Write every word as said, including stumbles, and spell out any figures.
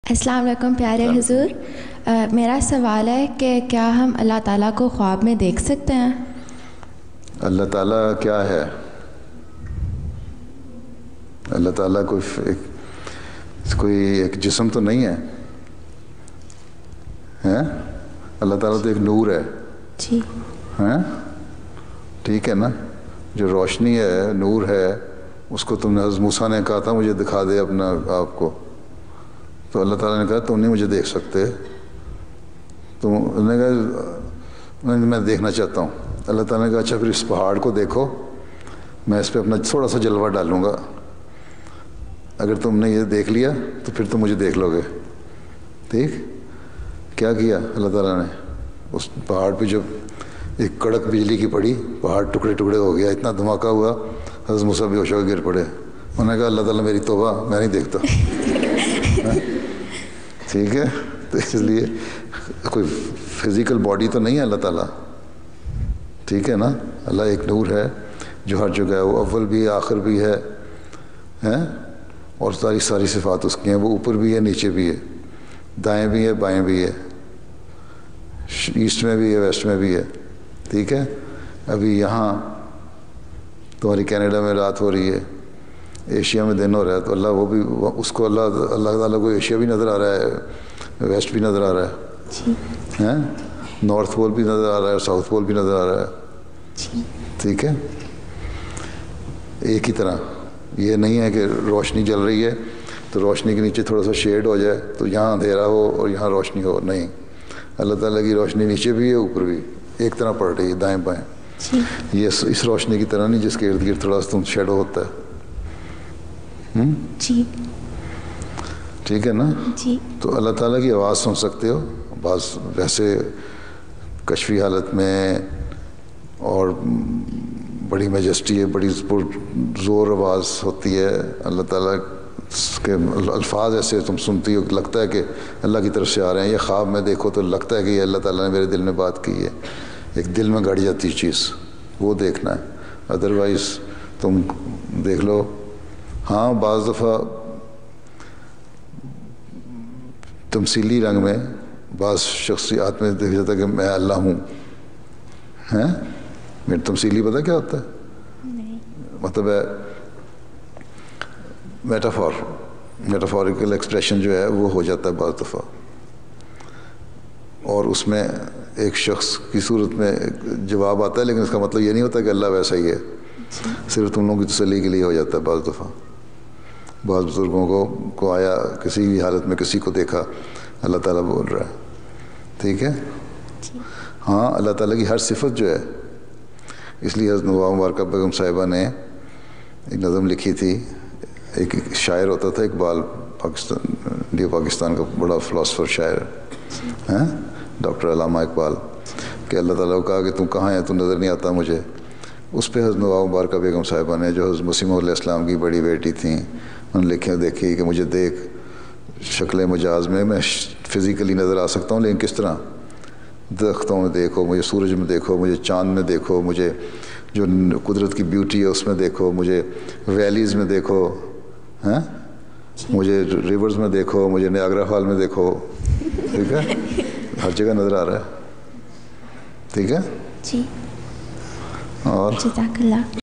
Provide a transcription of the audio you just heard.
السلام علیکم پیارے حضور، میرا سوال ہے کہ کیا ہم اللہ تعالیٰ کو خواب میں دیکھ سکتے ہیں؟ اللہ تعالیٰ کیا ہے؟ اللہ تعالیٰ کوئی ایک کوئی ایک جسم تو نہیں ہے، ہیں؟ اللہ تعالیٰ تو ایک نور ہے جی ہیں؟ ٹھیک ہے نا؟ جو روشنی ہے، نور ہے، اس کو تم نے حضرت موسیٰ نے کہا تھا مجھے دکھا دے اپنا آپ کو، تو اللہ تعالیٰ نے کہا تم نہیں مجھے دیکھ سکتے، تو انہوں نے کہا میں دیکھنا چاہتا ہوں۔ اللہ تعالیٰ نے کہا اچھا پھر اس پہاڑ کو دیکھو، میں اس پہ اپنا تھوڑا سا جلوہ ڈالوں گا، اگر تم نے یہ دیکھ لیا تو پھر تم مجھے دیکھ لو گے۔ ٹھیک؟ کیا کیا اللہ تعالیٰ نے؟ اس پہاڑ پہ جب ایک کڑک بجلی کی پڑی، پہاڑ ٹکڑے ٹکڑے ہو گیا، اتنا دھماکہ ہوا، حضرت موسیٰ بے ہوش ہو کے گر پڑے۔ انہوں نے کہا اللہ تعالیٰ میری توبہ، میں نہیں دیکھتا۔ ٹھیک ہے؟ تو اس لیے کوئی فزیکل باڈی تو نہیں ہے اللہ تعالیٰ، ٹھیک ہے نا؟ اللہ ایک نور ہے جو ہر جگہ ہے، وہ اول بھی ہے، آخر بھی ہے ہیں، اور ساری ساری صفات اس کی ہیں، وہ اوپر بھی ہے، نیچے بھی ہے، دائیں بھی ہے، بائیں بھی ہے، ایسٹ میں بھی ہے، ویسٹ میں بھی ہے۔ ٹھیک ہے؟ ابھی یہاں تمہاری کینیڈا میں رات ہو رہی ہے، ایشیا میں دن ہو رہا ہے، تو اللہ وہ بھی اس کو اللہ اللہ تعالیٰ کو ایشیا بھی نظر آ رہا ہے، ویسٹ بھی نظر آ رہا ہے، ہیں، نارتھ پول بھی نظر آ رہا ہے، ساؤتھ پول بھی نظر آ رہا ہے۔ ٹھیک ہے؟ ایک ہی طرح، یہ نہیں ہے کہ روشنی جل رہی ہے تو روشنی کے نیچے تھوڑا سا شیڈ ہو جائے تو یہاں اندھیرا ہو اور یہاں روشنی ہو، نہیں، اللہ تعالیٰ کی روشنی نیچے بھی ہے، اوپر بھی ایک طرح پڑ رہی ہے، دائیں بائیں۔ یہ اس روشنی کی طرح نہیں جس کے ارد گرد تھوڑا سا تم شیڈو ہوتا ہے۔ جی ٹھیک ہے نا؟ جی تو اللہ تعالیٰ کی آواز سن سکتے ہو بعض ویسے کشفی حالت میں، اور بڑی میجسٹی ہے، بڑی زور آواز ہوتی ہے اللہ تعالیٰ کے، الفاظ ایسے تم سنتی ہو کہ لگتا ہے کہ اللہ کی طرف سے آ رہے ہیں۔ یہ خواب میں دیکھو تو لگتا ہے کہ یہ اللہ تعالیٰ نے میرے دل میں بات کی ہے، ایک دل میں گڑ جاتی چیز، وہ دیکھنا ہے۔ ادروائز تم دیکھ لو۔ ہاں بعض دفعہ تمثیلی رنگ میں بعض شخصیات میں دیکھ جاتا ہے کہ میں اللہ ہوں، ہیں؟ میرے تمثیلی پتہ کیا ہوتا ہے؟ مطلب ہے میٹافور، میٹافوریکل ایکسپریشن جو ہے وہ ہو جاتا ہے بعض دفعہ، اور اس میں ایک شخص کی صورت میں جواب آتا ہے، لیکن اس کا مطلب یہ نہیں ہوتا کہ اللہ ویسا ہی ہے، صرف تم لوگوں کی تسلی کے لیے ہو جاتا ہے بعض دفعہ۔ بعض بزرگوں کو کو آیا کسی بھی حالت میں کسی کو دیکھا اللہ تعالیٰ بول رہا ہے۔ ٹھیک ہے؟ ہاں اللہ تعالیٰ کی ہر صفت جو ہے، اس لیے حضرت نواب مبارکہ بیگم صاحبہ نے ایک نظم لکھی تھی، ایک شاعر ہوتا تھا اقبال، پاکستان انڈیا پاکستان کا بڑا فلاسفر شاعر ہیں، ڈاکٹر علامہ اقبال، کہ اللہ تعالیٰ کو کہا کہ تم کہاں ہے، تو نظر نہیں آتا مجھے۔ اس پہ حضرت نواب مبارکہ بیگم صاحبہ نے، جو حضرت مسیح علیہ السلام کی بڑی بیٹی تھیں، انہوں نے لکھے دیکھی کہ مجھے دیکھ شکل مجاز میں، میں فزیکلی نظر آ سکتا ہوں، لیکن کس طرح؟ درختوں میں دیکھو مجھے، سورج میں دیکھو مجھے، چاند میں دیکھو مجھے، جو قدرت کی بیوٹی ہے اس میں دیکھو مجھے، ویلیز میں دیکھو، ہیں، مجھے ریورز میں دیکھو مجھے، نیاگرا فال میں دیکھو۔ ٹھیک ہے؟ ہر جگہ نظر آ رہا ہے۔ ٹھیک ہے؟ جی اور جزاک اللہ۔